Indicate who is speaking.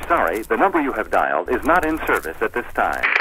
Speaker 1: sorry, the number you have dialed is not in service at this time.